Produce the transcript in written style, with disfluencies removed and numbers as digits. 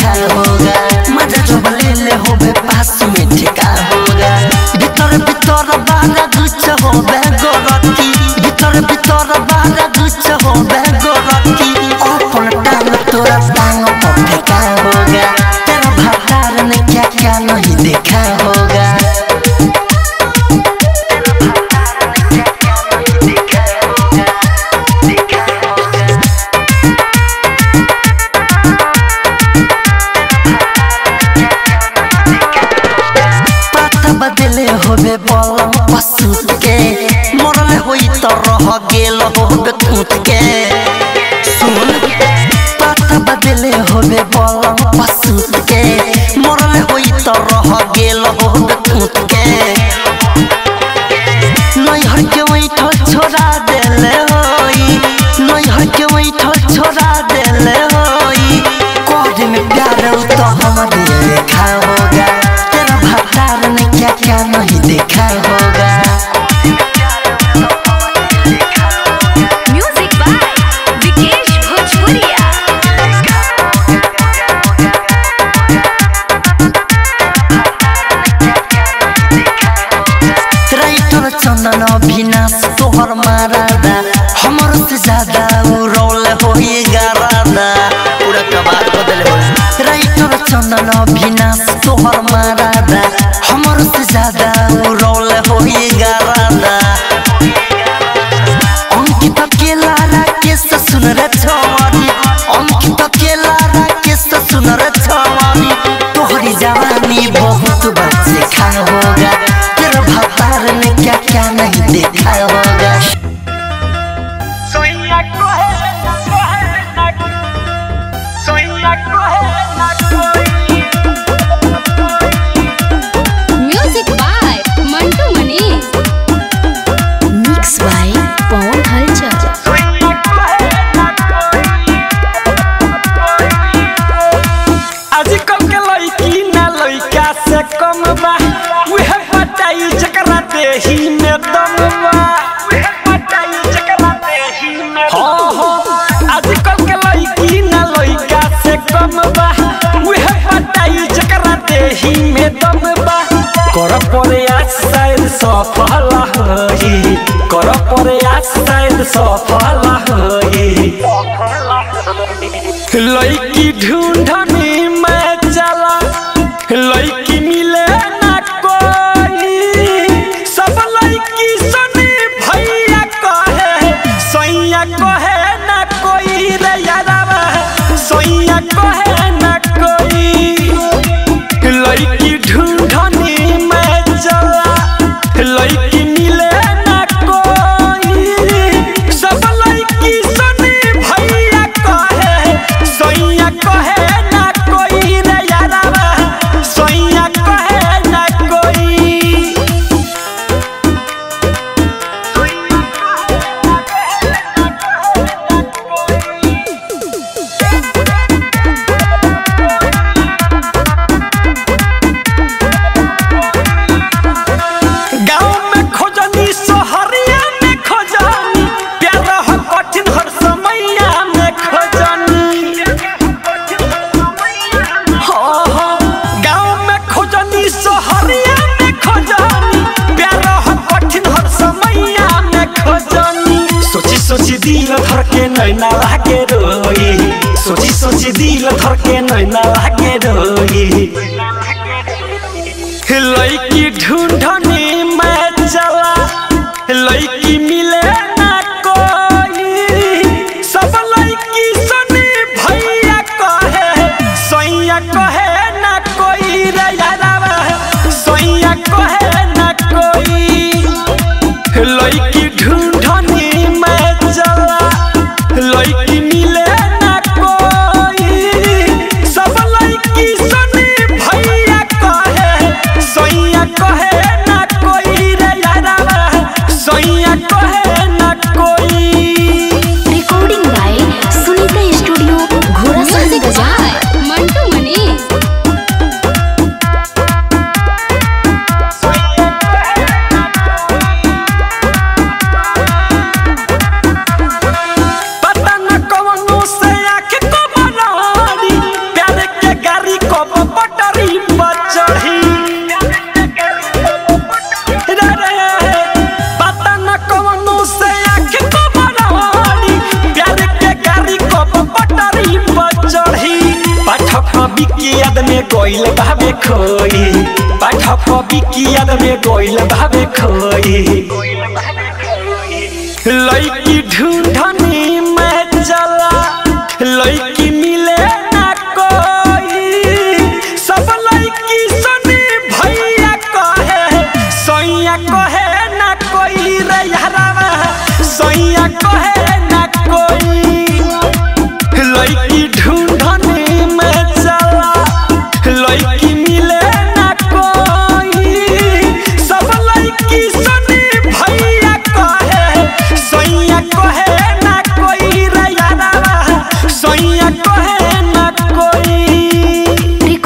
लिखा होगा मजा जो ले होबे पास में ठिका होगा भीतर भीतर बारा गुच्छ होबे गोरकी भीतर भीतर बारा गुच्छ होबे गोरकी अपन टांग तोरा टांग पर फेंका होगा तेरा भतार ने क्या क्या नहीं देखा होगा बदले होबे बलम पसूत के मरले होई त रह गेल होबे कूट के सुन पता बदले होबे बलम पसूत के मरले होई त रह गेल होबे कूट के नई हर के वैठल छोड़ा देले होई नई हर के वैठल छोड़ा देले होई कोड में प्यार तो हमारे लिखा होगा तेरा भतार ने क्या क्या नहीं देखा होगा म्यूजिक बाय विकेश भोजपुरिया राइटर चंदन अविनाश तोहर मारादा हमर से ज्यादा रोल होई गारादा पूरा कबार बदल हो राइटर चंदन अविनाश तोहर मारादा हमर से ज्यादा रोल होई गारादा अंकित अकेला राकेश सुन रे छवानी अंकित अकेला राकेश सुन रे छवानी तोहरी जवानी बहुत बच्चे खा होगा तेरा भतार ने क्या क्या नहीं देखा होगा सोइया को है ना सोइया को है ना कोई music by Mantu Manish mix by Pawan Halchal सोइया को है ना कोई आजकल के लड़की ना लड़का से कम बा उहे बताई जकरा देही में दम बा उहे बताई जकरा देही में आजकल के लड़की ना लड़का से कम बा उहे बताई जकरा देही में दम बा कर प्रयास शायद सफल होई कर प्रयास शायद सफल होई लड़की ढूंढनी मैं चला लड़की मिले ना कोई सब लड़की सुनी भैया कहे सैया कहे ना कोई रे यारवा सैया कहे ना कोई लड़की ढूंढनी मैं चला लड़की मिले ना कोई सब लड़की सुनी भैया कहे सैया कहे ना कोई रे यारवा सैया कहे ना कोई गाँव में खोजनी सोहरिया में खोजनी प्यार हो कठिन हर समैया में खोजनी गाँव में खोजनी सोहरिया में खोजनी प्यार हो कठिन हर समैया में खोजनी सोची सोची दिल धर के नैना लागे रोई सोची सोची दिल धर के नैना लागे रोई लड़की ढूंढनी मैं चला लड़की मिले ना कोई सब लड़की सुनी भैया कहे सैया कहे ना कोई रे यारवा सैया कहे ना कोई लड़की ढूंढनी मैं चला लड़की मिले ना कोई सब लड़की सुनी भैया कहे सैया कहे ना कोई रे यारवा सैया कहे ना कोई रिकॉर्डिंग बाय सुनीता स्टूडियो घोड़ा सा मंटू मनीष कवि की याद में गोइल भावे खोई पाठक कवि की याद में गोइल भावे खोई लड़की ढूंढनी मैं चला लड़की